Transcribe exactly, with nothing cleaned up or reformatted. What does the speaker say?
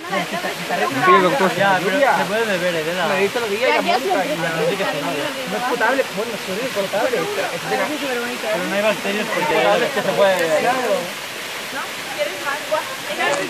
Ya, pero se puede beber, ¿eh? Me he visto lo que yo ya muerto ahí. No es potable, bueno, sí, es potable. Pero no hay bacterias porque es que se puede beber. ¿No? ¿Quieres más?